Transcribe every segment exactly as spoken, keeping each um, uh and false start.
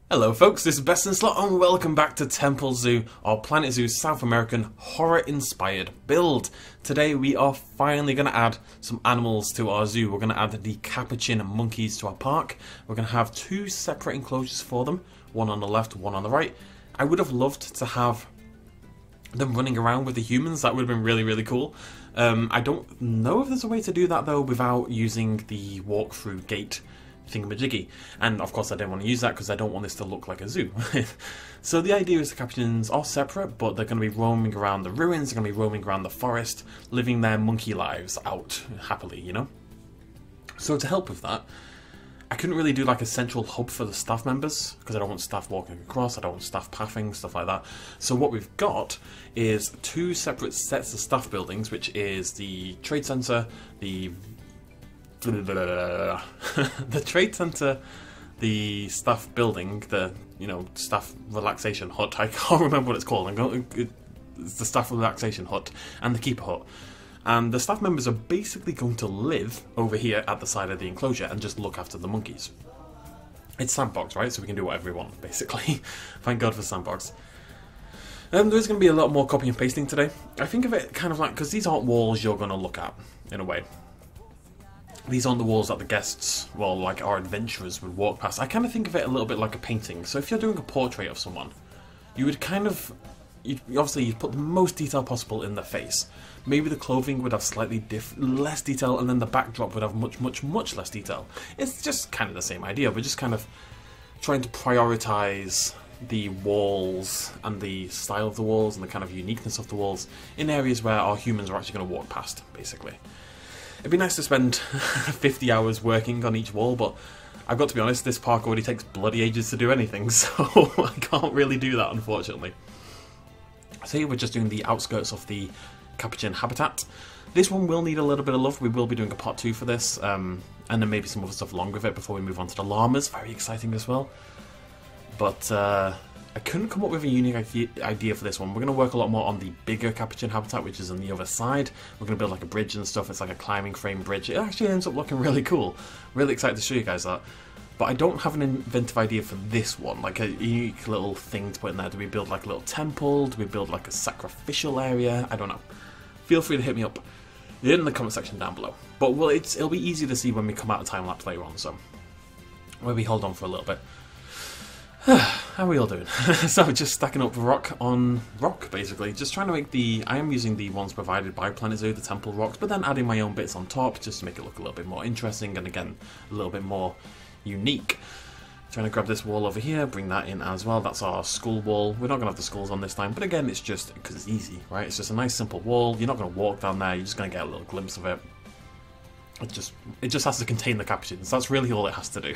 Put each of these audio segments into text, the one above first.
Hello folks, this is Best in Slot and welcome back to Temple Zoo, our Planet Zoo South American horror-inspired build. Today we are finally going to add some animals to our zoo. We're going to add the capuchin monkeys to our park. We're going to have two separate enclosures for them, one on the left, one on the right. I would have loved to have them running around with the humans. That would have been really, really cool. Um, I don't know if there's a way to do that though without using the walk-through gate thingamajiggy, and of course I didn't want to use that because I don't want this to look like a zoo. So the idea is the capuchins are separate, but they're going to be roaming around the ruins, they're going to be roaming around the forest, living their monkey lives out happily, you know? So to help with that, I couldn't really do like a central hub for the staff members because I don't want staff walking across, I don't want staff pathing, stuff like that. So what we've got is two separate sets of staff buildings, which is the trade center, the the trade center, the staff building, the you know staff relaxation hut. I can't remember what it's called. I'm going, it's the staff relaxation hut and the keeper hut. And the staff members are basically going to live over here at the side of the enclosure and just look after the monkeys. It's sandbox, right? So we can do whatever we want, basically. Thank God for sandbox. Um, there's going to be a lot more copy and pasting today. I think of it kind of like, because these aren't walls you're going to look at, in a way. These aren't the walls that the guests, well, like our adventurers would walk past. I kind of think of it a little bit like a painting. So if you're doing a portrait of someone, you would kind of, you'd, obviously you'd put the most detail possible in their face. Maybe the clothing would have slightly diff less detail, and then the backdrop would have much, much, much less detail. It's just kind of the same idea, but just kind of trying to prioritize the walls and the style of the walls and the kind of uniqueness of the walls in areas where our humans are actually going to walk past, basically. It'd be nice to spend fifty hours working on each wall, but I've got to be honest, this park already takes bloody ages to do anything, so I can't really do that, unfortunately. So here we're just doing the outskirts of the capuchin habitat. This one will need a little bit of love. We will be doing a part two for this, um, and then maybe some other stuff along with it before we move on to the llamas. Very exciting as well. But uh, I couldn't come up with a unique idea for this one. We're going to work a lot more on the bigger capuchin habitat, which is on the other side. We're going to build like a bridge and stuff. It's like a climbing frame bridge. It actually ends up looking really cool. Really excited to show you guys that. But I don't have an inventive idea for this one, like a unique little thing to put in there. Do we build like a little temple? Do we build like a sacrificial area? I don't know. Feel free to hit me up in the comment section down below. But well, it's, it'll be easy to see when we come out of time lapse later on, so maybe hold on for a little bit. How are we all doing? So just stacking up rock on rock, basically. Just trying to make the... I am using the ones provided by Planet Zoo, the temple rocks, but then adding my own bits on top just to make it look a little bit more interesting and, again, a little bit more unique. Trying to grab this wall over here, bring that in as well. That's our skull wall. We're not going to have the skulls on this time, but again, it's just because it's easy, right? It's just a nice, simple wall. You're not going to walk down there. You're just going to get a little glimpse of it. It just, it just has to contain the capuchins. That's really all it has to do.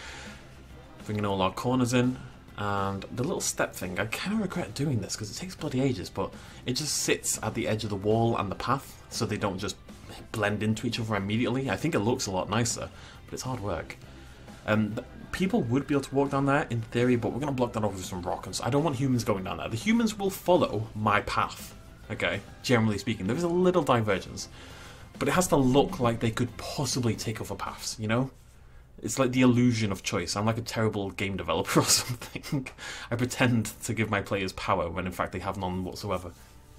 Bringing all our corners in, and the little step thing, I kind of regret doing this because it takes bloody ages, but it just sits at the edge of the wall and the path so they don't just blend into each other immediately. I think it looks a lot nicer, but it's hard work. Um, people would be able to walk down there in theory, but we're going to block that off with some rock, and so I don't want humans going down there. The humans will follow my path, okay, generally speaking. There is a little divergence, but it has to look like they could possibly take other paths, you know? It's like the illusion of choice. I'm like a terrible game developer or something. I pretend to give my players power when in fact they have none whatsoever.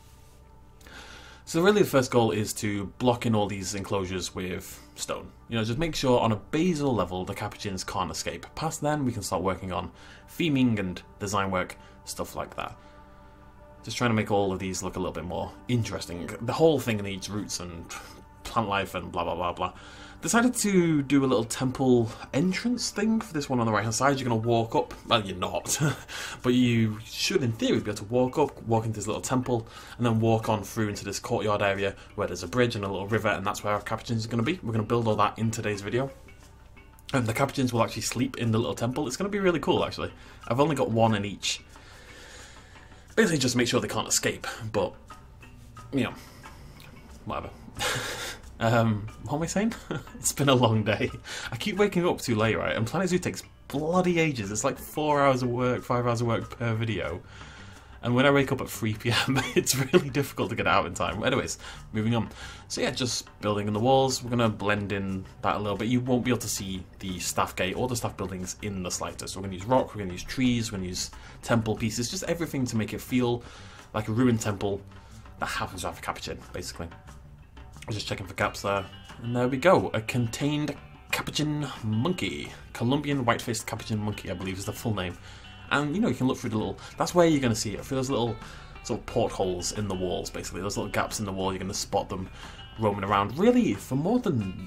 So really the first goal is to block in all these enclosures with stone. You know, just make sure on a basal level the capuchins can't escape. Past then we can start working on theming and design work, stuff like that. Just trying to make all of these look a little bit more interesting. The whole thing needs roots and plant life and blah blah blah blah. Decided to do a little temple entrance thing for this one on the right hand side. You're going to walk up, well you're not, but you should in theory be able to walk up, walk into this little temple, and then walk on through into this courtyard area where there's a bridge and a little river, and that's where our capuchins are going to be. We're going to build all that in today's video. And the capuchins will actually sleep in the little temple. It's going to be really cool actually. I've only got one in each. Basically just make sure they can't escape, but, you know, whatever. Um, what am I saying? It's been a long day. I keep waking up too late, right? And Planet Zoo takes bloody ages. It's like four hours of work, five hours of work per video. And when I wake up at three p m, it's really difficult to get out in time. Anyways, moving on. So yeah, just building in the walls. We're going to blend in that a little bit. You won't be able to see the staff gate or the staff buildings in the slightest. So we're going to use rock, we're going to use trees, we're going to use temple pieces, just everything to make it feel like a ruined temple that happens to have a capuchin, basically. I was just checking for gaps there. And there we go. A contained capuchin monkey. Colombian white-faced capuchin monkey, I believe is the full name. And, you know, you can look through the little... That's where you're going to see it. Through those little sort of portholes in the walls, basically. Those little gaps in the wall, you're going to spot them roaming around. Really, for more than...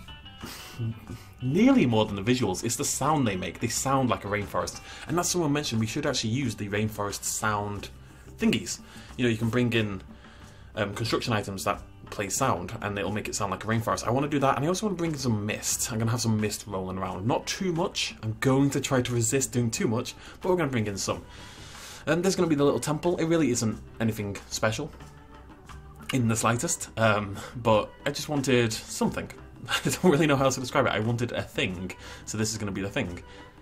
nearly more than the visuals, it's the sound they make. They sound like a rainforest. And that's someone mentioned we should actually use the rainforest sound thingies. You know, you can bring in um, construction items that play sound, and it'll make it sound like a rainforest. I want to do that, and I also want to bring in some mist. I'm going to have some mist rolling around. Not too much. I'm going to try to resist doing too much, but we're going to bring in some. And there's going to be the little temple. It really isn't anything special in the slightest, um, but I just wanted something. I don't really know how else to describe it. I wanted a thing, so this is going to be the thing.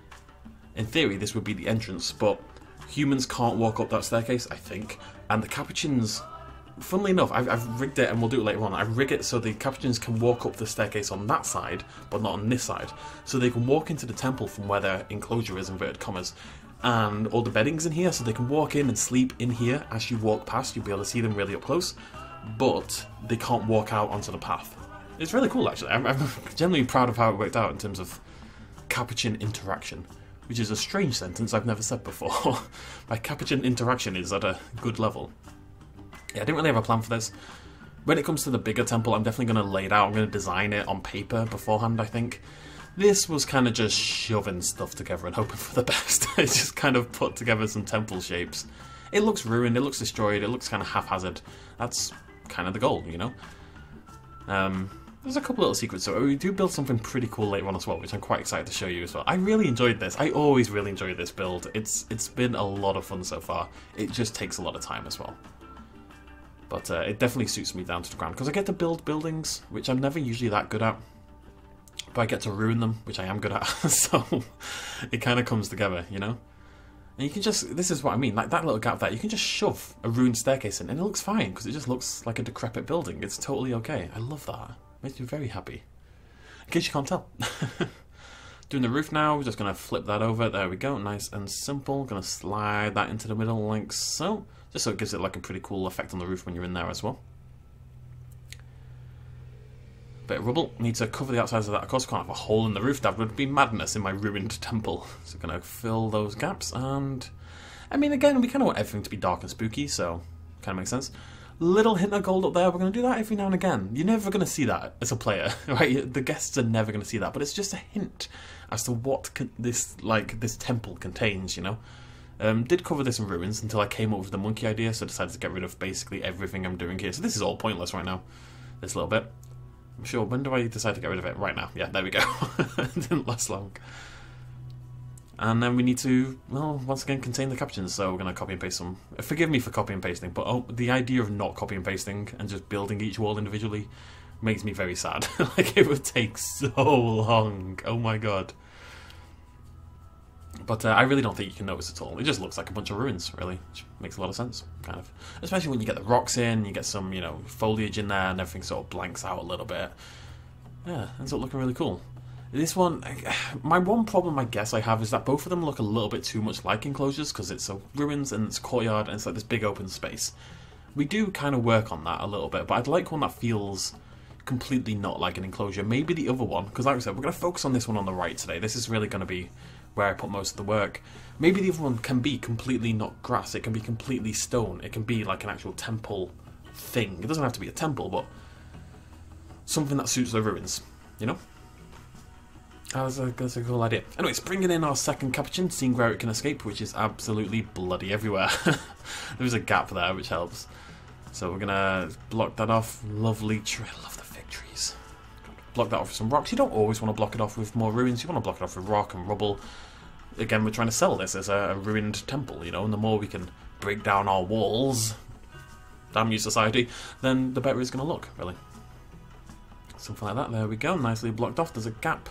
In theory, this would be the entrance, but humans can't walk up that staircase, I think, and the capuchins... Funnily enough, I've, I've rigged it, and we'll do it later on, I rig it so the capuchins can walk up the staircase on that side, but not on this side. So they can walk into the temple from where their enclosure is, inverted commas, and all the bedding's in here, so they can walk in and sleep in here. As you walk past, you'll be able to see them really up close, but they can't walk out onto the path. It's really cool, actually. I'm, I'm generally proud of how it worked out in terms of capuchin interaction, which is a strange sentence I've never said before. My capuchin interaction is at a good level. Yeah, I didn't really have a plan for this. When it comes to the bigger temple, I'm definitely going to lay it out. I'm going to design it on paper beforehand, I think. This was kind of just shoving stuff together and hoping for the best. I just kind of put together some temple shapes. It looks ruined, it looks destroyed, it looks kind of haphazard. That's kind of the goal, you know? Um, there's a couple little secrets, so we do build something pretty cool later on as well, which I'm quite excited to show you as well. I really enjoyed this. I always really enjoy this build. It's It's been a lot of fun so far. It just takes a lot of time as well. But uh, it definitely suits me down to the ground, because I get to build buildings, which I'm never usually that good at. But I get to ruin them, which I am good at, so it kind of comes together, you know? And you can just, this is what I mean, like that little gap there, you can just shove a ruined staircase in, and it looks fine, because it just looks like a decrepit building. It's totally okay. I love that. It makes me very happy. In case you can't tell. Doing the roof now, we're just going to flip that over. There we go, nice and simple. Going to slide that into the middle like so. Just so it gives it like a pretty cool effect on the roof when you're in there as well. Bit of rubble. Need to cover the outsides of that. Of course, can't have a hole in the roof. That would be madness in my ruined temple. So going to fill those gaps. And I mean, again, we kind of want everything to be dark and spooky, so kind of makes sense. Little hint of gold up there. We're going to do that every now and again. You're never going to see that as a player, right? The guests are never going to see that, but it's just a hint as to what this like this temple contains, you know. Um, did cover this in ruins until I came up with the monkey idea, so I decided to get rid of basically everything I'm doing here. So this is all pointless right now, this little bit. I'm sure, when do I decide to get rid of it? Right now. Yeah, there we go. It didn't last long. And then we need to, well, once again, contain the capuchins, so we're going to copy and paste some. Forgive me for copy and pasting, but oh, the idea of not copy and pasting and just building each wall individually makes me very sad. Like, it would take so long. Oh my god. But uh, I really don't think you can notice at all. It just looks like a bunch of ruins, really, which makes a lot of sense, kind of. Especially when you get the rocks in, you get some, you know, foliage in there, and everything sort of blanks out a little bit. Yeah, ends up looking really cool. This one, my one problem I guess I have is that both of them look a little bit too much like enclosures, because it's a ruins and it's a courtyard and it's like this big open space. We do kind of work on that a little bit, but I'd like one that feels completely not like an enclosure. Maybe the other one, because like I said, we're going to focus on this one on the right today. This is really going to be where I put most of the work. Maybe the other one can be completely not grass, it can be completely stone, it can be like an actual temple thing. It doesn't have to be a temple, but something that suits the ruins, you know? That's a, that's a cool idea. Anyways, bringing in our second capuchin, seeing where it can escape, which is absolutely bloody everywhere. There's a gap there, which helps. So we're gonna block that off. Lovely tree. I love the fig trees. Block that off with some rocks. You don't always want to block it off with more ruins. You want to block it off with rock and rubble. Again, we're trying to sell this as a, a ruined temple, you know, and the more we can break down our walls, damn you society, then the better it's going to look, really. Something like that. There we go. Nicely blocked off. There's a gap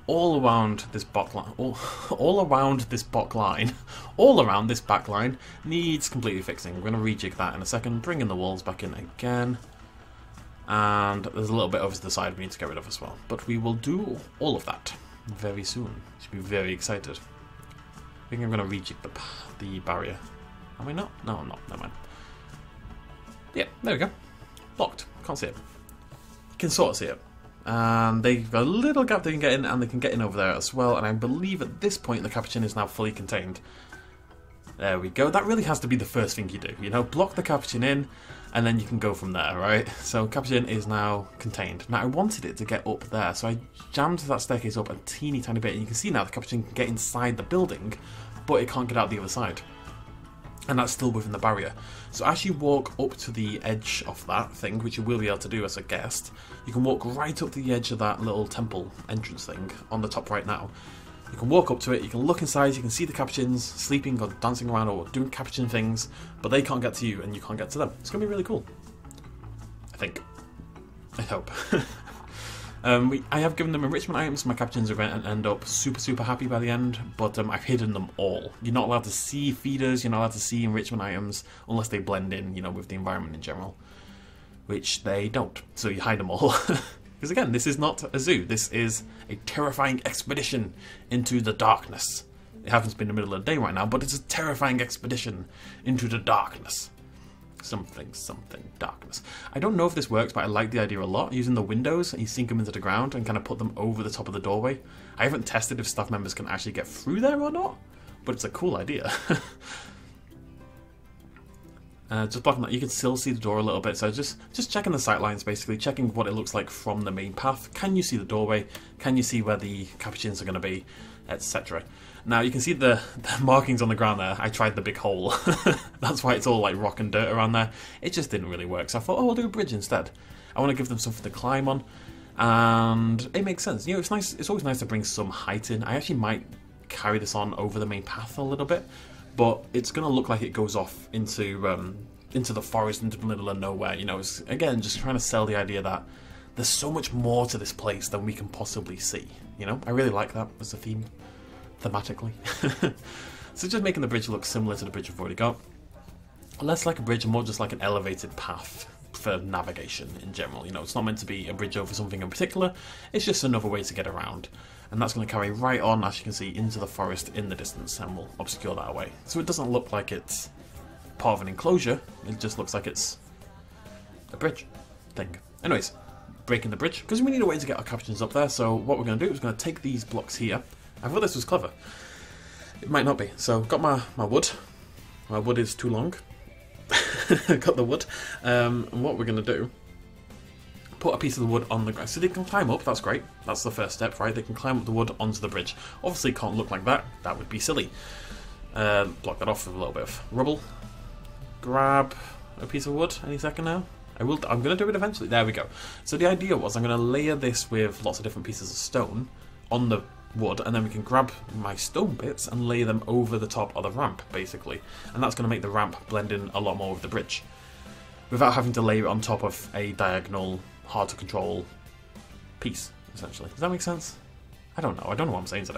all around this back line, all, all around this back line, all around this back line needs completely fixing. We're going to rejig that in a second, bring in the walls back in again, and there's a little bit over to the side we need to get rid of as well. But we will do all of that very soon. Should be very excited. I think I'm going to rejig the the barrier. Am I not? No, I'm not. Never mind. Yeah, there we go. Blocked. Can't see it. You can sort of see it. And they've got a little gap they can get in, and they can get in over there as well. And I believe at this point the Capuchin is now fully contained. There we go. That really has to be the first thing you do. You know, block the Capuchin in, and then you can go from there, right? So Capuchin is now contained. Now I wanted it to get up there, so I jammed that staircase up a teeny tiny bit, and you can see now the Capuchin can get inside the building, but it can't get out the other side. And that's still within the barrier. So as you walk up to the edge of that thing, which you will be able to do as a guest, you can walk right up to the edge of that little temple entrance thing on the top right now. You can walk up to it, you can look inside, you can see the Capuchins sleeping or dancing around or doing Capuchin things, but they can't get to you and you can't get to them. It's going to be really cool. I think. I hope. Um, we, I have given them enrichment items. My Capuchins are going to end up super, super happy by the end, but um, I've hidden them all. You're not allowed to see feeders, you're not allowed to see enrichment items, unless they blend in, you know, with the environment in general, which they don't. So you hide them all. Because again, this is not a zoo. This is a terrifying expedition into the darkness. It happens to be in the middle of the day right now, but it's a terrifying expedition into the darkness. Something, something, darkness. I don't know if this works, but I like the idea a lot. Using the windows, you sink them into the ground and kind of put them over the top of the doorway. I haven't tested if staff members can actually get through there or not, but it's a cool idea. uh, just blocking that, you can still see the door a little bit, so just, just checking the sight lines, basically, checking what it looks like from the main path. Can you see the doorway? Can you see where the Capuchins are going to be? Etc. Now you can see the, the markings on the ground there. I tried the big hole. That's why it's all like rock and dirt around there. It just didn't really work. So I thought, oh, I'll do a bridge instead. I want to give them something to climb on. And it makes sense. You know, it's nice. It's always nice to bring some height in. I actually might carry this on over the main path a little bit. But it's going to look like it goes off into um, into the forest, into the middle of nowhere. You know, it's, again, just trying to sell the idea that there's so much more to this place than we can possibly see. You know, I really like that as a theme, thematically. So just making the bridge look similar to the bridge we've already got. Less like a bridge and more just like an elevated path for navigation in general. You know, it's not meant to be a bridge over something in particular, it's just another way to get around. And that's going to carry right on, as you can see, into the forest in the distance, and we'll obscure that away. So it doesn't look like it's part of an enclosure, it just looks like it's a bridge thing. Anyways, breaking the bridge, because we need a way to get our Capuchins up there, so what we're going to do is we're going to take these blocks here. I thought this was clever. It might not be. So got my, my wood. My wood is too long. Got the wood. Um, and what we're going to do, put a piece of the wood on the ground. So they can climb up, that's great. That's the first step, right? They can climb up the wood onto the bridge. Obviously it can't look like that. That would be silly. Uh, block that off with a little bit of rubble. Grab a piece of wood any second now. I will, I'm going to do it eventually. There we go. So the idea was I'm going to layer this with lots of different pieces of stone on the wood, and then we can grab my stone bits and lay them over the top of the ramp, basically. And that's going to make the ramp blend in a lot more with the bridge, without having to layer it on top of a diagonal, hard to control piece, essentially. Does that make sense? I don't know. I don't know what I'm saying today.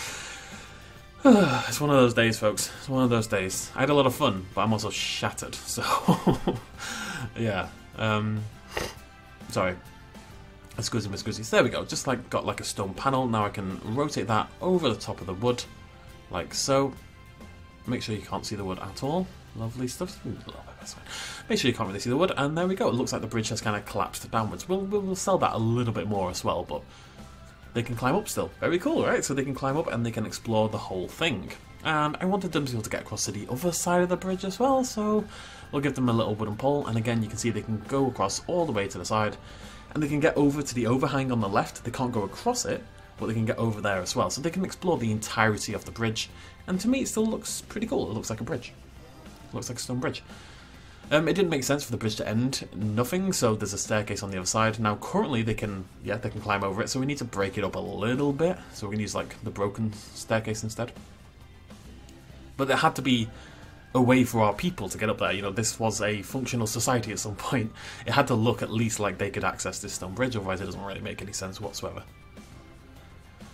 It's one of those days, folks. It's one of those days. I had a lot of fun, but I'm also shattered, so... yeah. Um, sorry. Excuse me, excuse me. So there we go. Just like got like a stone panel. Now I can rotate that over the top of the wood, like so. Make sure you can't see the wood at all. Lovely stuff. Ooh, that's fine. Make sure you can't really see the wood, and there we go. It looks like the bridge has kind of collapsed downwards. We'll, we'll, we'll sell that a little bit more as well, but they can climb up still. Very cool, right? So they can climb up and they can explore the whole thing. And I wanted them to be able to get across to the other side of the bridge as well, so we'll give them a little wooden pole, and again you can see they can go across all the way to the side, and they can get over to the overhang on the left. They can't go across it, but they can get over there as well, so they can explore the entirety of the bridge, and to me it still looks pretty cool. It looks like a bridge. It looks like a stone bridge. Um, it didn't make sense for the bridge to end nothing, so there's a staircase on the other side. Now currently they can, yeah, they can climb over it, so we need to break it up a little bit, so we're going to use like the broken staircase instead. But there had to be a way for our people to get up there. You know, this was a functional society at some point. It had to look at least like they could access this stone bridge, otherwise it doesn't really make any sense whatsoever.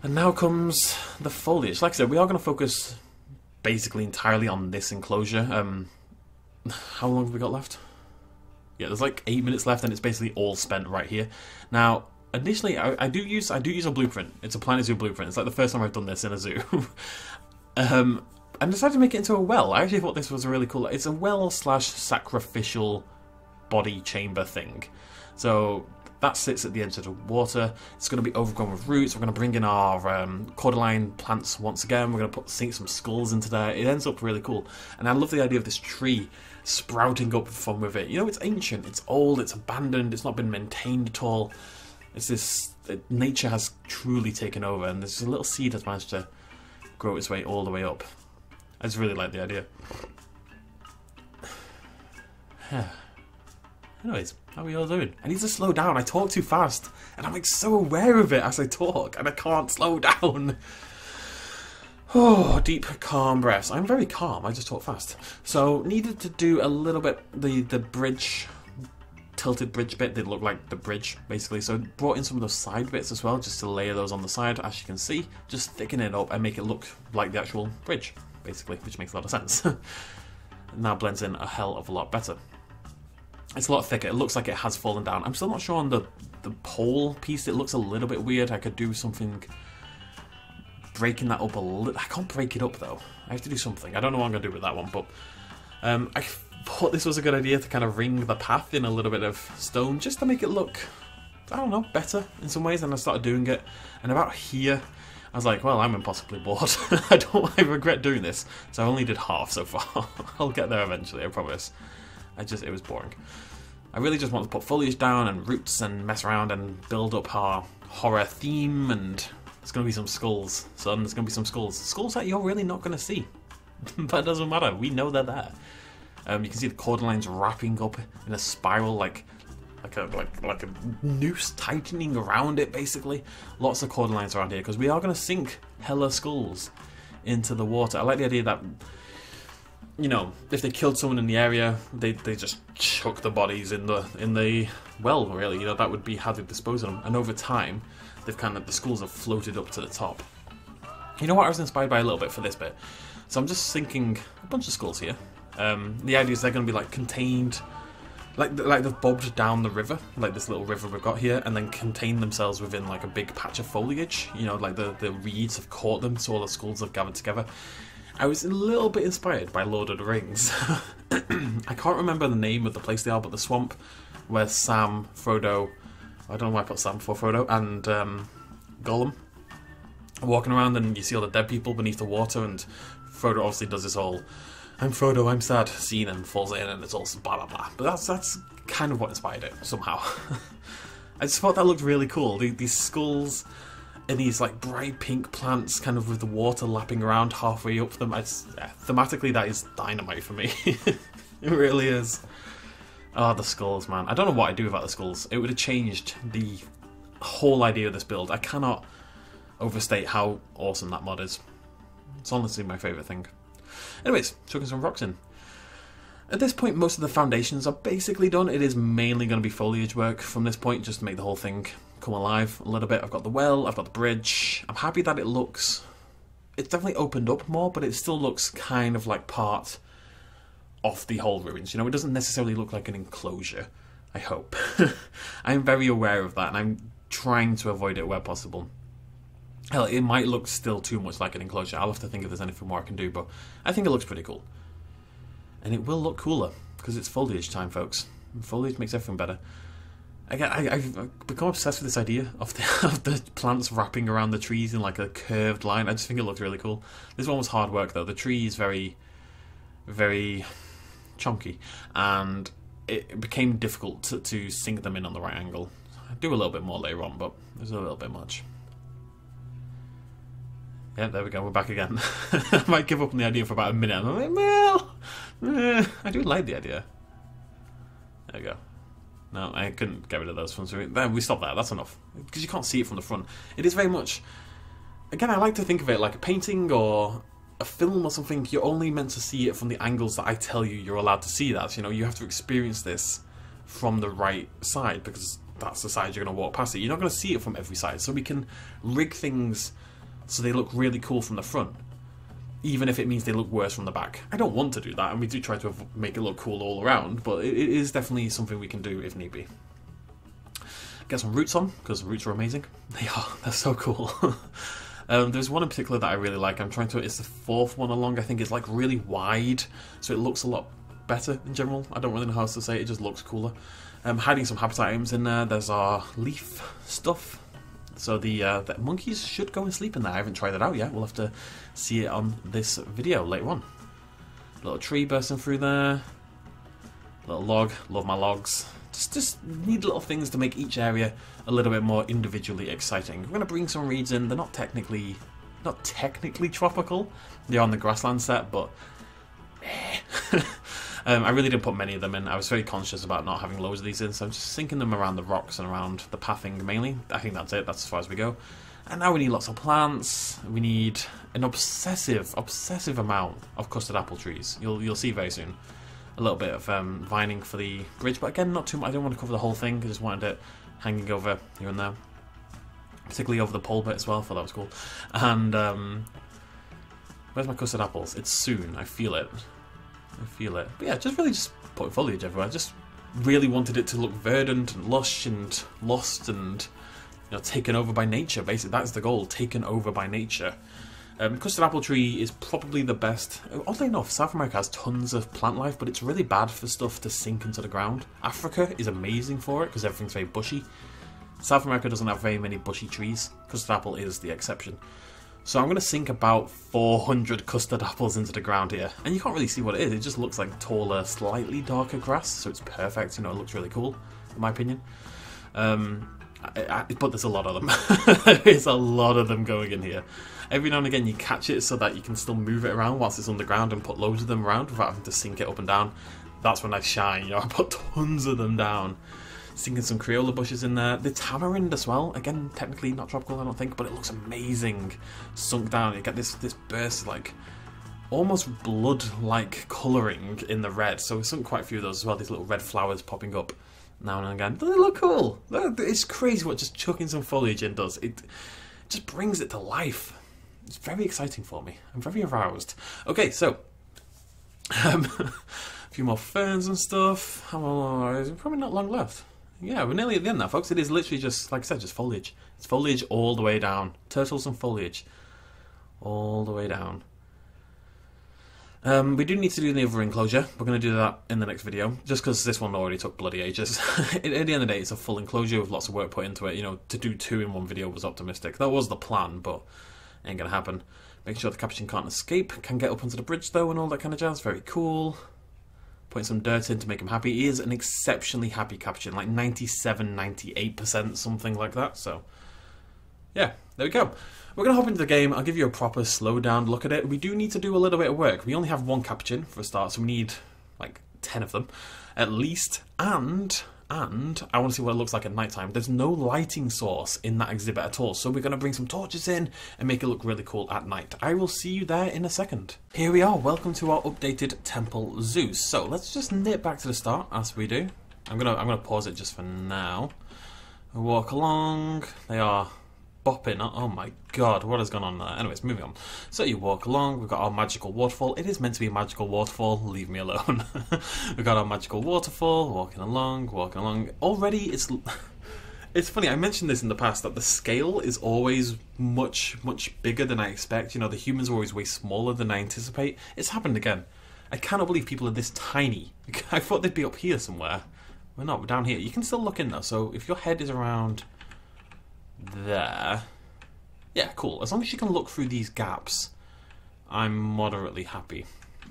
And now comes the foliage. Like I said, we are going to focus basically entirely on this enclosure. Um, how long have we got left? Yeah, there's like eight minutes left, and it's basically all spent right here. Now, initially, I, I do use I do use a blueprint. It's a Planet Zoo blueprint. It's like the first time I've done this in a zoo. um, I decided to make it into a well. I actually thought this was a really cool. It's a well slash sacrificial body chamber thing. So that sits at the edge of the water. It's going to be overgrown with roots. We're going to bring in our um, cordyline plants once again. We're going to put sink some skulls into there. It ends up really cool. And I love the idea of this tree sprouting up from with it. You know, it's ancient, it's old, it's abandoned, it's not been maintained at all. It's this, it, nature has truly taken over, and this little seed has managed to grow its way all the way up. I just really like the idea. Anyways, how are we all doing? I need to slow down. I talk too fast, and I'm like so aware of it as I talk, and I can't slow down. Oh, deep, calm breaths. I'm very calm. I just talk fast. So, needed to do a little bit the the bridge, tilted bridge bit did look like the bridge basically. So, brought in some of those side bits as well, just to layer those on the side. As you can see, just thicken it up and make it look like the actual bridge, basically, which makes a lot of sense. Now blends in a hell of a lot better. It's a lot thicker. It looks like it has fallen down. I'm still not sure on the, the pole piece. It looks a little bit weird. I could do something breaking that up a little. I can't break it up though. I have to do something. I don't know what I'm going to do with that one, but um, I thought this was a good idea to kind of ring the path in a little bit of stone just to make it look, I don't know, better in some ways. And I started doing it. And about here, I was like, well, I'm impossibly bored. I don't, I regret doing this. So I only did half so far. I'll get there eventually, I promise. I just, it was boring. I really just want to put foliage down and roots and mess around and build up our horror theme, and there's going to be some skulls, son. There's going to be some skulls. Skulls that you're really not going to see. That doesn't matter. We know they're there. Um, you can see the cordylines wrapping up in a spiral, like like a like like a noose tightening around it, basically. Lots of cordylines around here because we are going to sink hella skulls into the water. I like the idea that, you know, if they killed someone in the area, they they just chuck the bodies in the in the well. Really, you know, that would be how they dispose of them. And over time, they've kind of the skulls have floated up to the top. You know what I was inspired by a little bit for this bit? So I'm just sinking a bunch of skulls here. Um, the idea is they're going to be like contained, like like they've bobbed down the river, like this little river we've got here, and then contain themselves within like a big patch of foliage. You know, like the the reeds have caught them, so all the skulls have gathered together. I was a little bit inspired by Lord of the Rings. I can't remember the name of the place they are, but the swamp where Sam, Frodo, I don't know why I put Sam before Frodo, and um, Gollum are walking around, and you see all the dead people beneath the water, and Frodo obviously does this whole "I'm Frodo, I'm sad" scene and falls in, and it's all blah blah blah. But that's that's kind of what inspired it somehow. I just thought that looked really cool. The, these skulls and these like bright pink plants, kind of with the water lapping around halfway up them. I just, yeah, thematically, that is dynamite for me. It really is. Oh, the skulls, man! I don't know what I'd do without the skulls. It would have changed the whole idea of this build. I cannot overstate how awesome that mod is. It's honestly my favourite thing. Anyways, chucking some rocks in. At this point, most of the foundations are basically done. It is mainly going to be foliage work from this point, just to make the whole thing come alive a little bit. I've got the well, I've got the bridge. I'm happy that it looks... It's definitely opened up more, but it still looks kind of like part of the whole ruins. You know, it doesn't necessarily look like an enclosure, I hope. I'm very aware of that, and I'm trying to avoid it where possible. Hell, it might look still too much like an enclosure. I'll have to think if there's anything more I can do, but I think it looks pretty cool. And it will look cooler, because it's foliage time, folks. Foliage makes everything better. Again, I, I've become obsessed with this idea of the, of the plants wrapping around the trees in like a curved line. I just think it looks really cool. This one was hard work, though. The tree is very, very chunky, and it became difficult to, to sink them in on the right angle. I do a little bit more later on, but there's a little bit much. Yeah, there we go, we're back again. I might give up on the idea for about a minute. I'm like, well, eh, I do like the idea. There we go. No, I couldn't get rid of those ones. We stopped there, that's enough. Because you can't see it from the front. It is very much... Again, I like to think of it like a painting or a film or something. You're only meant to see it from the angles that I tell you you're allowed to see that. You know, you have to experience this from the right side, because that's the side you're going to walk past it. You're not going to see it from every side. So we can rig things so they look really cool from the front, even if it means they look worse from the back. I don't want to do that, and we do try to make it look cool all around, but it is definitely something we can do if need be. Get some roots on, because the roots are amazing. They are, they're so cool. um, there's one in particular that I really like. I'm trying to, it's the fourth one along, I think it's like really wide, so it looks a lot better in general. I don't really know how else to say it, it just looks cooler. Um, hiding some habitat items in there, there's our leaf stuff. So the, uh, the monkeys should go and sleep in there. I haven't tried it out yet, we'll have to see it on this video later on. Little tree bursting through there. Little log, love my logs. Just, just need little things to make each area a little bit more individually exciting. We're going to bring some reeds in. They're not technically, not technically tropical. They're on the grassland set, but eh. um, I really didn't put many of them in. I was very conscious about not having loads of these in, so I'm just sinking them around the rocks and around the pathing mainly. I think that's it. That's as far as we go. And now we need lots of plants. We need an obsessive, obsessive amount of custard apple trees. You'll you'll see very soon. A little bit of um, vining for the bridge, but again, not too much. I don't want to cover the whole thing. I just wanted it hanging over here and there, particularly over the pole bit as well. I thought that was cool. And um, where's my custard apples? It's soon. I feel it. I feel it. But yeah, just really just putting foliage everywhere. I just really wanted it to look verdant and lush and lost and, you know, taken over by nature. Basically, that's the goal. Taken over by nature. Um, custard apple tree is probably the best. Oddly enough, South America has tons of plant life, but it's really bad for stuff to sink into the ground. Africa is amazing for it because everything's very bushy. South America doesn't have very many bushy trees. Custard apple is the exception. So I'm going to sink about four hundred custard apples into the ground here. And you can't really see what it is. It just looks like taller, slightly darker grass. So it's perfect. You know, it looks really cool, in my opinion. Um... I, I, but there's a lot of them. There's a lot of them going in here. Every now and again you catch it so that you can still move it around whilst it's underground and put loads of them around without having to sink it up and down. That's when I shine, you know, I put tons of them down. Sinking some Crayola bushes in there. The tamarind as well, again, technically not tropical I don't think, but it looks amazing. Sunk down, you get this, this burst like almost blood-like colouring in the red. So we've sunk quite a few of those as well, these little red flowers popping up now and again. They look cool. It's crazy what just chucking some foliage in does. It just brings it to life. It's very exciting for me. I'm very aroused. Okay, so um, a few more ferns and stuff. How long? Probably not long left. Yeah, we're nearly at the end now, folks. It is literally just, like I said, just foliage. It's foliage all the way down. Turtles and foliage all the way down. Um, we do need to do the other enclosure. We're going to do that in the next video, just because this one already took bloody ages. At the end of the day, it's a full enclosure with lots of work put into it. You know, to do two in one video was optimistic. That was the plan, but ain't going to happen. Making sure the Capuchin can't escape. Can get up onto the bridge, though, and all that kind of jazz. Very cool. Putting some dirt in to make him happy. He is an exceptionally happy Capuchin, like ninety-seven, ninety-eight percent, something like that. So, yeah, there we go. We're going to hop into the game. I'll give you a proper slow down look at it. We do need to do a little bit of work. We only have one Capuchin for a start, so we need like ten of them at least. And, and I want to see what it looks like at night time. There's no lighting source in that exhibit at all, so we're going to bring some torches in and make it look really cool at night. I will see you there in a second. Here we are. Welcome to our updated Temple Zeus. So let's just nip back to the start as we do. I'm gonna I'm gonna pause it just for now. We'll walk along. They are bopping. Oh my god, what has gone on there? Anyways, moving on. So you walk along, we've got our magical waterfall. It is meant to be a magical waterfall, leave me alone. We've got our magical waterfall, walking along, walking along. Already it's it's funny, I mentioned this in the past, that the scale is always much, much bigger than I expect. You know, the humans are always way smaller than I anticipate. It's happened again. I cannot believe people are this tiny. I thought they'd be up here somewhere. We're not, we're down here. You can still look in though, so if your head is around there, yeah, cool. As long as you can look through these gaps, I'm moderately happy.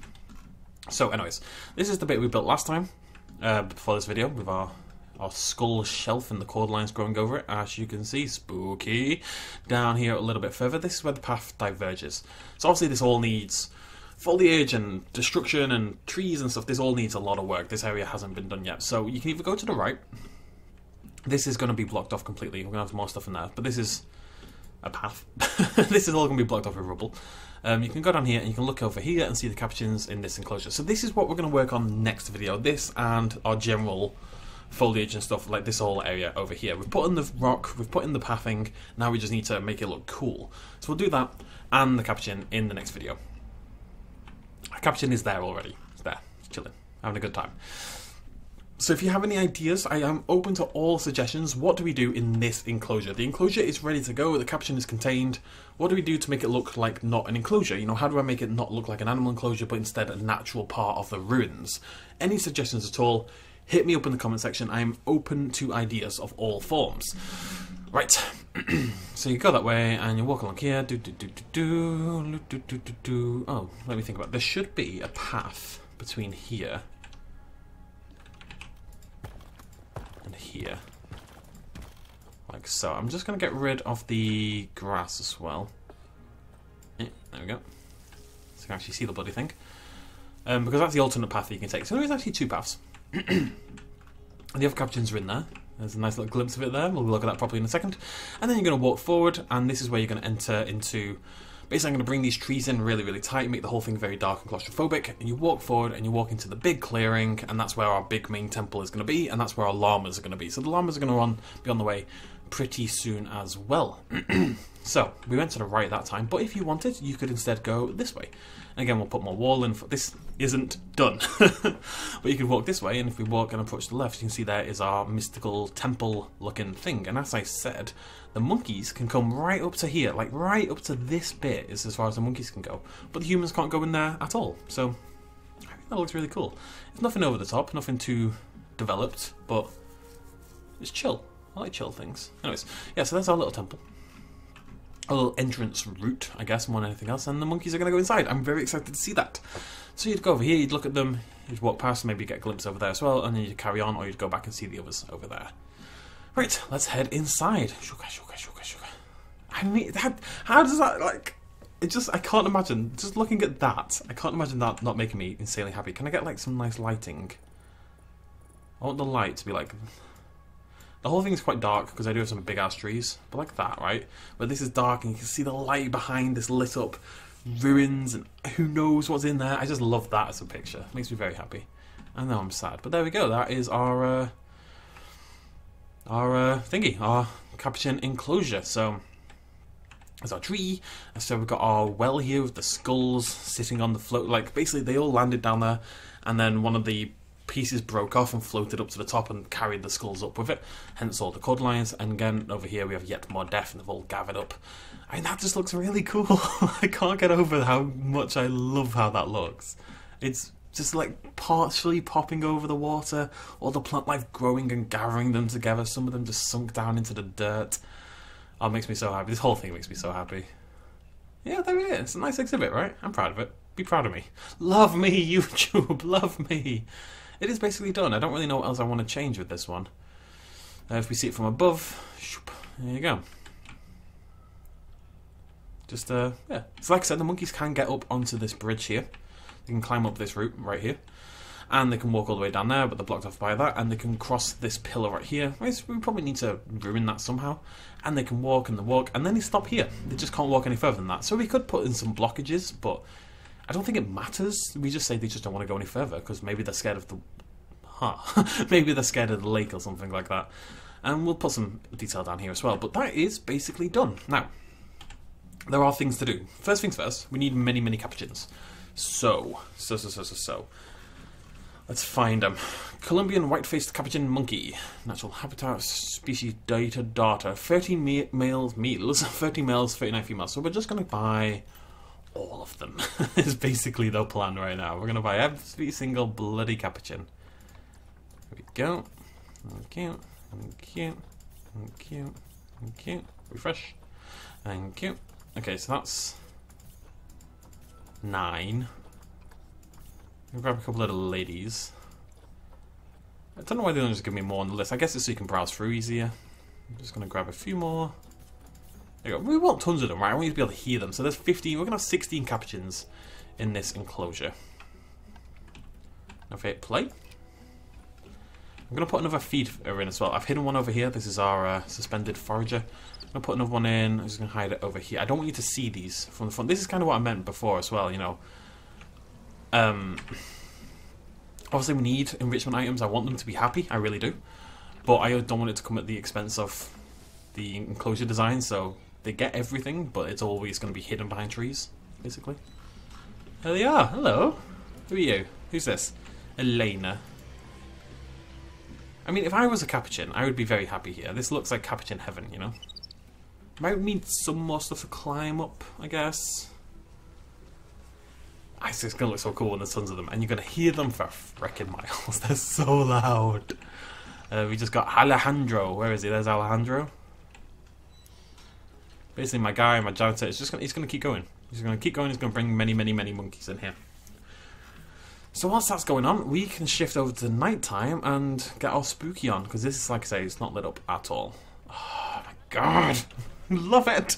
So anyways, this is the bit we built last time, uh, before this video, with our, our skull shelf and the cord lines growing over it. As you can see, spooky. Down here a little bit further, this is where the path diverges. So obviously this all needs foliage and destruction and trees and stuff. This all needs a lot of work. This area hasn't been done yet. So you can either go to the right. This is going to be blocked off completely. We're going to have more stuff in there. But this is a path. This is all going to be blocked off with rubble. Um, you can go down here and you can look over here and see the Capuchins in this enclosure. So this is what we're going to work on next video. This and our general foliage and stuff, like this whole area over here. We've put in the rock, we've put in the pathing, now we just need to make it look cool. So we'll do that and the capuchin in the next video. Our capuchin is there already. It's there, it's chilling, having a good time. So if you have any ideas, I am open to all suggestions. What do we do in this enclosure? The enclosure is ready to go, the capuchin is contained. What do we do to make it look like not an enclosure? You know, how do I make it not look like an animal enclosure, but instead a natural part of the ruins? Any suggestions at all, hit me up in the comment section. I am open to ideas of all forms. Right, so you go that way and you walk along here. Do, do, do, do, do, do, do, do, do. Oh, let me think about it. There should be a path between here and here, like so. I'm just going to get rid of the grass as well. Yeah, there we go. So you can actually see the bloody thing. Um, because that's the alternate path that you can take. So there is actually two paths. And the other capuchins are in there. There's a nice little glimpse of it there. We'll look at that properly in a second. And then you're going to walk forward, and this is where you're going to enter into... Basically, I'm going to bring these trees in really, really tight, make the whole thing very dark and claustrophobic, and you walk forward and you walk into the big clearing, and that's where our big main temple is going to be, and that's where our llamas are going to be. So the llamas are going to run, be on the way pretty soon as well. So, we went to the right that time, but if you wanted, you could instead go this way. And again, we'll put more wall in. For, this isn't done. But you could walk this way, and if we walk and approach the left, you can see there is our mystical temple-looking thing. And as I said, the monkeys can come right up to here, like right up to this bit is as far as the monkeys can go. But the humans can't go in there at all. So, I think that looks really cool. It's nothing over the top, nothing too developed, but it's chill. I like chill things. Anyways, yeah, so that's our little temple. A little entrance route, I guess, more than anything else, and the monkeys are going to go inside. I'm very excited to see that. So you'd go over here, you'd look at them, you'd walk past, maybe get a glimpse over there as well, and then you'd carry on, or you'd go back and see the others over there. Right, let's head inside. Shuka, shuka, shuka, shuka. I mean, that, how does that, like, it just, I can't imagine, just looking at that, I can't imagine that not making me insanely happy. Can I get, like, some nice lighting? I want the light to be, like... The whole thing is quite dark because I do have some big ass trees, but like that, right? But this is dark and you can see the light behind this lit up ruins and who knows what's in there. I just love that as a picture. It makes me very happy. I know I'm sad, but there we go. That is our uh, our uh, thingy, our capuchin enclosure. So there's our tree. And so we've got our well here with the skulls sitting on the float. Like basically they all landed down there, and then one of the pieces broke off and floated up to the top and carried the skulls up with it, hence all the cod lions. And again, over here we have yet more death, and they've all gathered up. I mean, that just looks really cool. I can't get over how much I love how that looks. It's just like partially popping over the water, all the plant life growing and gathering them together, some of them just sunk down into the dirt. Oh, it makes me so happy. This whole thing makes me so happy. Yeah, there it is. It's a nice exhibit, right? I'm proud of it. Be proud of me. Love me, YouTube. Love me. It is basically done. I don't really know what else I want to change with this one. Uh, if we see it from above, shoop, there you go. Just, uh, yeah. So like I said, the monkeys can get up onto this bridge here. They can climb up this route right here. And they can walk all the way down there, but they're blocked off by that. And they can cross this pillar right here. We probably need to ruin that somehow. And they can walk and they walk, and then they stop here. They just can't walk any further than that. So we could put in some blockages, but I don't think it matters. We just say they just don't want to go any further because maybe they're scared of the... Huh. Maybe they're scared of the lake or something like that. And we'll put some detail down here as well. But that is basically done. Now, there are things to do. First things first, we need many, many capuchins. So, so, so, so, so, so. Let's find them. Colombian white-faced capuchin monkey. Natural habitat, species data, data. thirteen ma males, males, thirteen males, thirty-nine females. So we're just going to buy all of them. Is basically the plan right now. We're going to buy every single bloody capuchin. There we go. Thank you. Thank you. Thank you. Thank you. Refresh. Thank you. Okay, so that's nine. I'll grab a couple of the ladies. I don't know why they don't just give me more on the list. I guess it's so you can browse through easier. I'm just going to grab a few more. There you go. We want tons of them, right? I want you to be able to hear them. So there's fifteen. We're going to have sixteen capuchins in this enclosure. Now if I hit play, I'm going to put another feed in as well. I've hidden one over here. This is our uh, suspended forager. I'm going to put another one in. I'm just going to hide it over here. I don't want you to see these from the front. This is kind of what I meant before as well, you know. Um, Obviously, we need enrichment items. I want them to be happy. I really do. But I don't want it to come at the expense of the enclosure design. So they get everything, but it's always going to be hidden behind trees, basically. There they are. Hello. Who are you? Who's this? Elena. I mean, if I was a Capuchin, I would be very happy here. This looks like Capuchin heaven, you know? Might need some more stuff to climb up, I guess. It's going to look so cool when there's tons of them. And you're going to hear them for frickin' miles. They're so loud. Uh, we just got Alejandro. Where is he? There's Alejandro. Basically, my guy, my janitor, is just gonna, he's going to keep going. He's going to keep going. He's going to bring many, many, many monkeys in here. So whilst that's going on, we can shift over to nighttime and get our spooky on. Because this is, like I say, it's not lit up at all. Oh my god. Love it.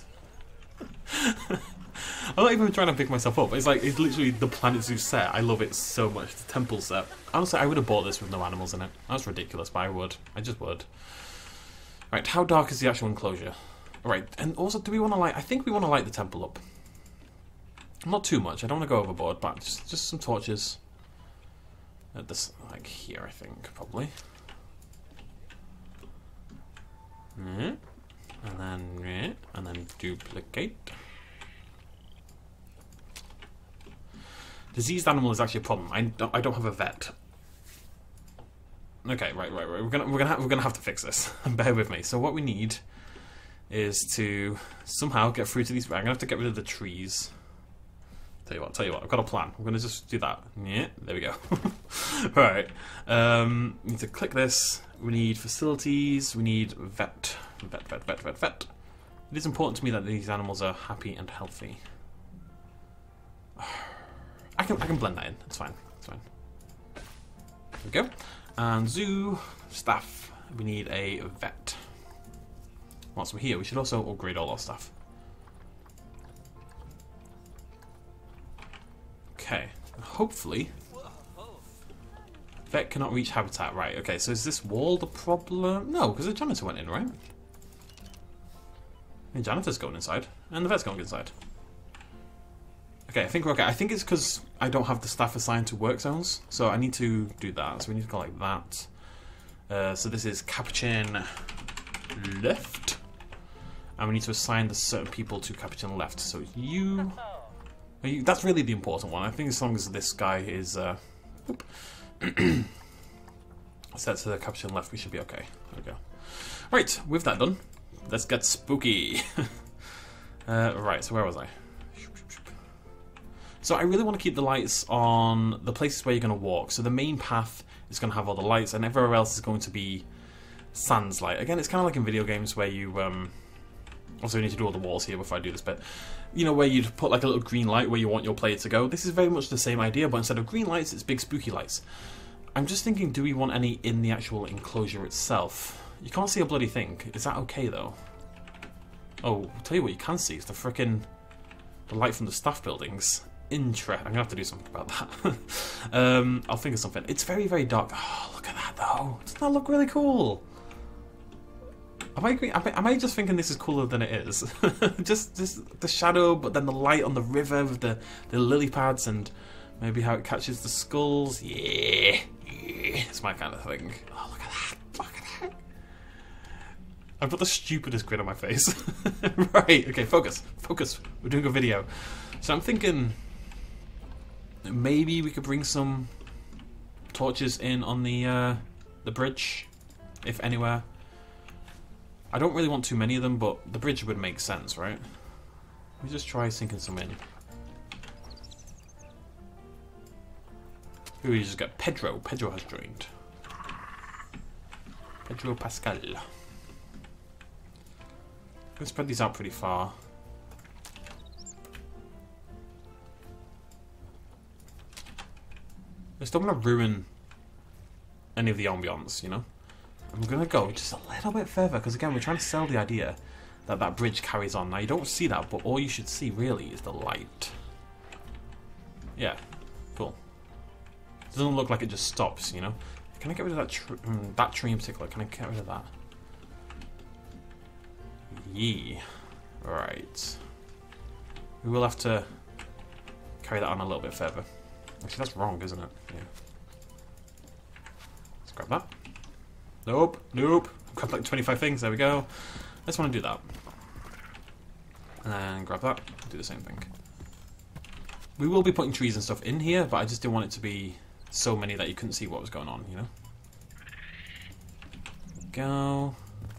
I'm not even trying to pick myself up. It's like, it's literally the Planet Zoo set. I love it so much. The temple set. Honestly, I would have bought this with no animals in it. That's ridiculous, but I would. I just would. Right, how dark is the actual enclosure? Right, and also, do we want to light... I think we want to light the temple up. Not too much. I don't want to go overboard, but just, just some torches. At this, like here, I think, probably. And then, and then duplicate. Diseased animal is actually a problem. I don't, I don't have a vet. Okay, right, right, right. We're gonna, we're gonna, have, we're gonna have to fix this. Bear with me. So what we need is to somehow get through to these. I'm gonna have to get rid of the trees. Tell you what, tell you what. I've got a plan. We're gonna just do that. Yeah, there we go. Right. Um, we need to click this. We need facilities. We need vet, vet, vet, vet, vet, vet. It is important to me that these animals are happy and healthy. I can I can blend that in. It's fine. It's fine. There we go. And zoo staff. We need a vet. Whilst we're here, we should also upgrade all our stuff. Okay. Hopefully, vet cannot reach habitat. Right. Okay. So is this wall the problem? No, because the janitor went in, right? The janitor's going inside, and the vet's going inside. Okay, I think we're okay. I think it's because I don't have the staff assigned to work zones, so I need to do that. So we need to go like that. Uh, so this is Capuchin left, and we need to assign the certain people to Capuchin left. So you, you that's really the important one. I think as long as this guy is uh, set to the Capuchin left, we should be okay. There we go. Right, with that done, let's get spooky. uh, right, so where was I? So I really want to keep the lights on the places where you're going to walk. So the main path is going to have all the lights, and everywhere else is going to be sans light. Again, it's kind of like in video games where you... Um, also, we need to do all the walls here before I do this bit. You know, where you'd put like a little green light where you want your player to go. This is very much the same idea, but instead of green lights, it's big spooky lights. I'm just thinking, do we want any in the actual enclosure itself? You can't see a bloody thing. Is that okay, though? Oh, I'll tell you what you can see. It's the frickin' the light from the staff buildings. Interest. I'm gonna have to do something about that. um, I'll think of something. It's very, very dark. Oh, look at that though. Doesn't that look really cool? Am I, am I, am I just thinking this is cooler than it is? just, just the shadow, but then the light on the river with the the lily pads and maybe how it catches the skulls. Yeah, yeah. It's my kind of thing. Oh, look at that. Look at that. I've got the stupidest grin on my face. Right. Okay. Focus. Focus. We're doing a video. So I'm thinking. Maybe we could bring some torches in on the uh, the bridge, if anywhere. I don't really want too many of them, but the bridge would make sense, right? Let me just try sinking some in. Ooh, we just got Pedro. Pedro has joined. Pedro Pascal. Let's spread these out pretty far. I still want to ruin any of the ambience, you know? I'm going to go just a little bit further, because again, we're trying to sell the idea that that bridge carries on. Now, you don't see that, but all you should see, really, is the light. Yeah, cool. It doesn't look like it just stops, you know? Can I get rid of that, tr mm, that tree in particular? Can I get rid of that? Yee. Right. We will have to carry that on a little bit further. Actually, that's wrong, isn't it? Yeah. Grab that. Nope, nope. Grab like twenty-five things, there we go. I just want to do that. And then grab that, do the same thing. We will be putting trees and stuff in here, but I just didn't want it to be so many that you couldn't see what was going on, you know? Go.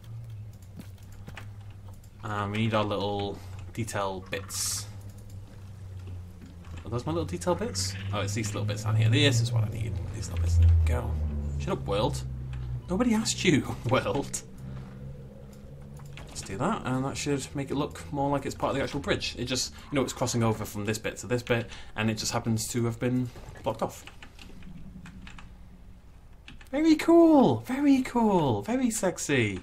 And we need our little detail bits. Are those my little detail bits? Oh, it's these little bits down here. This is what I need. These little bits. There we go. Shut up, world. Nobody asked you, world. Let's do that, and that should make it look more like it's part of the actual bridge. It just, you know, it's crossing over from this bit to this bit, and it just happens to have been blocked off. Very cool! Very cool! Very sexy!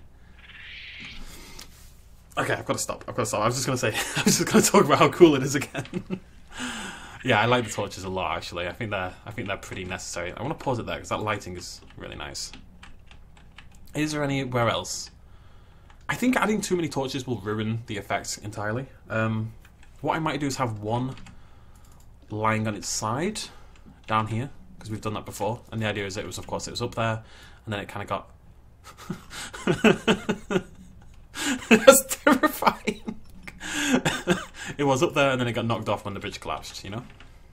Okay, I've got to stop. I've got to stop. I was just going to say, I was just going to talk about how cool it is again. Yeah, I like the torches a lot, actually. I think they're, I think they're pretty necessary. I want to pause it there, because that lighting is really nice. Is there anywhere else? I think adding too many torches will ruin the effects entirely. Um, what I might do is have one lying on its side, down here, because we've done that before. And the idea is that it was, of course, it was up there, and then it kind of got... That's terrifying. It was up there, and then it got knocked off when the bridge collapsed, you know?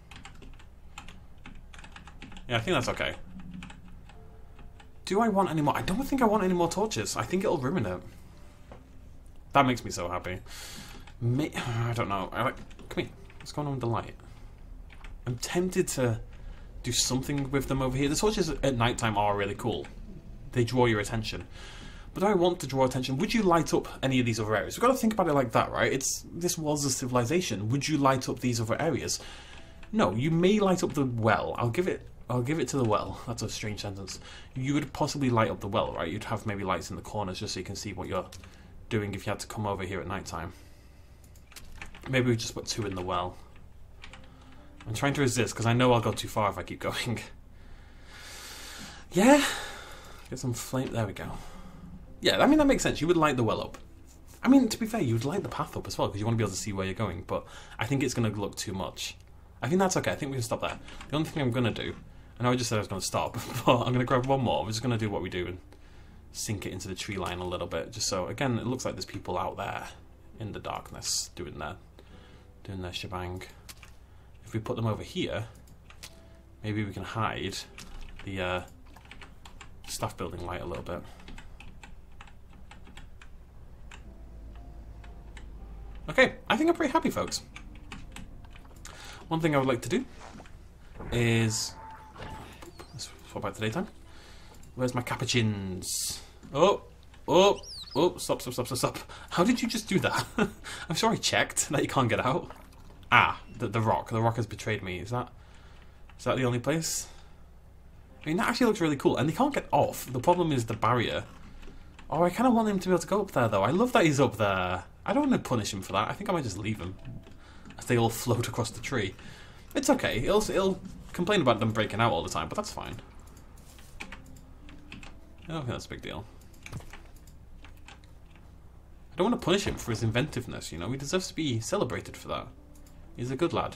Yeah, I think that's okay. Do I want any more? I don't think I want any more torches. I think it'll ruin it. That makes me so happy. May I don't know. I like. Come here. What's going on with the light? I'm tempted to do something with them over here. The torches at nighttime are really cool. They draw your attention. But do I want to draw attention? Would you light up any of these other areas? We've got to think about it like that, right? It's this was a civilization. Would you light up these other areas? No, you may light up the well. I'll give it. I'll give it to the well. That's a strange sentence. You would possibly light up the well, right? You'd have maybe lights in the corners just so you can see what you're doing if you had to come over here at night time. Maybe we just put two in the well. I'm trying to resist because I know I'll go too far if I keep going. Yeah? Get some flame. There we go. Yeah, I mean, that makes sense. You would light the well up. I mean, to be fair, you would light the path up as well because you want to be able to see where you're going, but I think it's going to look too much. I think that's okay. I think we can stop there. The only thing I'm going to do, I know I just said I was going to stop, but I'm going to grab one more. We're just going to do what we do and sink it into the tree line a little bit, just so, again, it looks like there's people out there in the darkness doing their, doing their shebang. If we put them over here, maybe we can hide the uh, staff building light a little bit. Okay, I think I'm pretty happy, folks. One thing I would like to do is... Let's swap back to daytime. Where's my capuchins? Oh, oh, oh, stop, stop, stop, stop, stop. How did you just do that? I'm sure I checked that you can't get out. Ah, the, the rock. The rock has betrayed me. Is that, is that the only place? I mean, that actually looks really cool. And they can't get off. The problem is the barrier. Oh, I kind of want him to be able to go up there, though. I love that he's up there. I don't want to punish him for that. I think I might just leave him as they all float across the tree. It's okay. He'll, he'll complain about them breaking out all the time, but that's fine. I don't think that's a big deal. I don't want to punish him for his inventiveness, you know? He deserves to be celebrated for that. He's a good lad.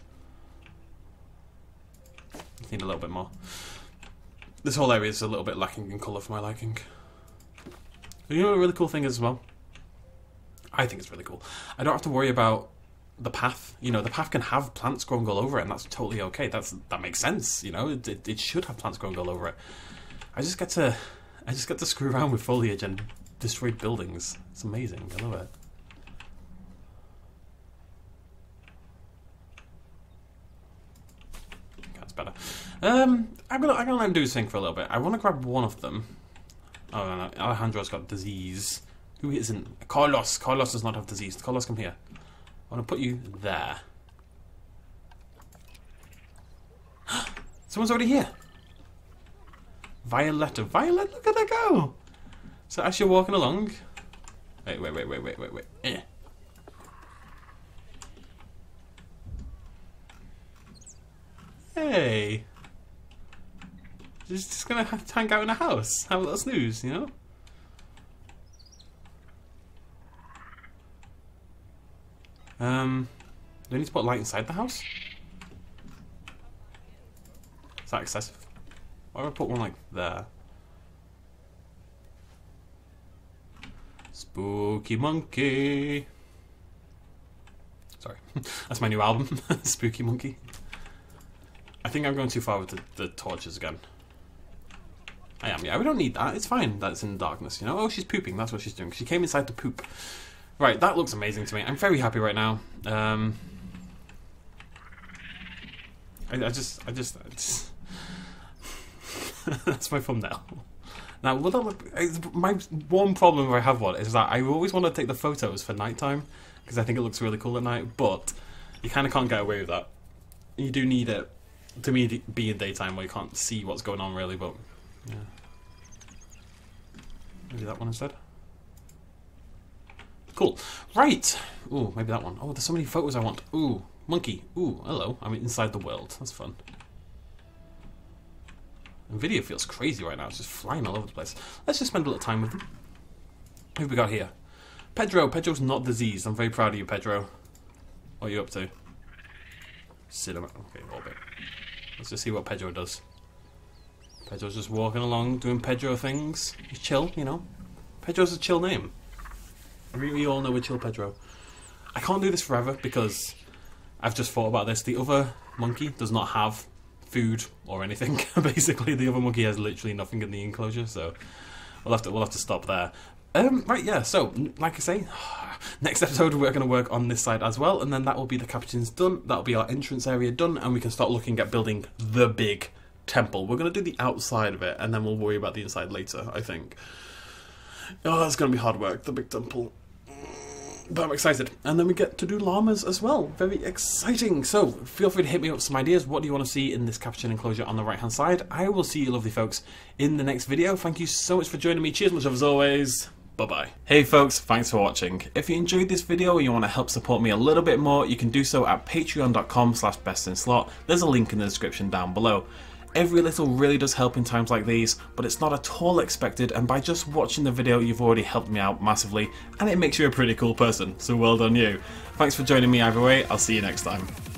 Just need a little bit more. This whole area is a little bit lacking in colour for my liking. You know what a really cool thing is as well? I think it's really cool. I don't have to worry about the path. You know, the path can have plants growing all over it, and that's totally okay. That's That makes sense, you know? It, it, it should have plants growing all over it. I just get to... I just get to screw around with foliage and destroy buildings. It's amazing. I love it. That's better. Um, I'm gonna I'm gonna let him do his thing for a little bit. I want to grab one of them. Oh no, no, Alejandro's got disease. Who isn't? Carlos. Carlos does not have disease. Carlos, come here. I want to put you there. Someone's already here. Violetta. Violet, look at her go! So as you're walking along... Wait, wait, wait, wait, wait, wait, wait. Eh. Hey! Just, just gonna have to hang out in a house. Have a little snooze, you know? Um... Do I need to put a light inside the house? Is that excessive? Why would I put one like there? Spooky Monkey. Sorry, that's my new album, Spooky Monkey. I think I'm going too far with the, the torches again. I am, yeah, we don't need that. It's fine that it's in the darkness, you know? Oh, she's pooping. That's what she's doing. She came inside to poop. Right, that looks amazing to me. I'm very happy right now. Um, I, I just, I just, I just that's my thumbnail. Now, will that look, my one problem if I have one is that I always want to take the photos for nighttime because I think it looks really cool at night, but you kind of can't get away with that. You do need it to me be in daytime where you can't see what's going on really, but yeah. Maybe that one instead. Cool. Right. Ooh, maybe that one. Oh, there's so many photos I want. Ooh, monkey. Ooh, hello. I'm inside the world. That's fun. And video feels crazy right now. It's just flying all over the place. Let's just spend a little time with them. Who have we got here? Pedro. Pedro's not diseased. I'm very proud of you, Pedro. What are you up to? Cinema. Okay, orbit. Let's just see what Pedro does. Pedro's just walking along, doing Pedro things. He's chill, you know. Pedro's a chill name. We, we all know we're chill Pedro. I can't do this forever because I've just thought about this. The other monkey does not have food or anything. Basically, the other monkey has literally nothing in the enclosure, so we'll have to we'll have to stop there. Um, right, yeah. So, like I say, next episode we're going to work on this side as well, and then that will be the captain's done. That'll be our entrance area done, and we can start looking at building the big temple. We're going to do the outside of it, and then we'll worry about the inside later, I think. Oh, that's going to be hard work, the big temple. But I'm excited. And then we get to do llamas as well. Very exciting. So, feel free to hit me up with some ideas. What do you want to see in this captured enclosure on the right-hand side? I will see you lovely folks in the next video. Thank you so much for joining me. Cheers much love as always. Bye-bye. Hey folks, thanks for watching. If you enjoyed this video or you want to help support me a little bit more, you can do so at patreon dot com slash best in slot. There's a link in the description down below. Every little really does help in times like these, but it's not at all expected, and by just watching the video you've already helped me out massively, and it makes you a pretty cool person, so well done you. Thanks for joining me either way, I'll see you next time.